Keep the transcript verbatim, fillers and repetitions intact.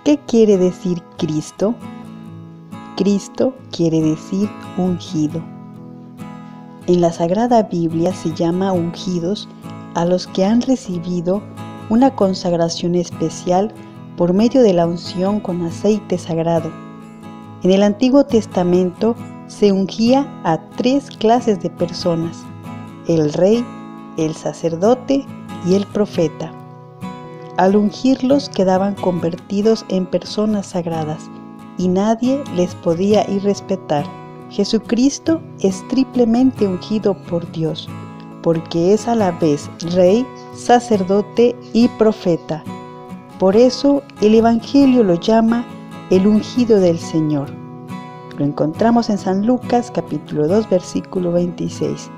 ¿Qué quiere decir Cristo? Cristo quiere decir ungido. En la Sagrada Biblia se llama ungidos a los que han recibido una consagración especial por medio de la unción con aceite sagrado. En el Antiguo Testamento se ungía a tres clases de personas: el rey, el sacerdote y el profeta. Al ungirlos quedaban convertidos en personas sagradas y nadie les podía irrespetar. Jesucristo es triplemente ungido por Dios, porque es a la vez rey, sacerdote y profeta. Por eso el Evangelio lo llama el ungido del Señor. Lo encontramos en San Lucas capítulo dos versículo veintiséis.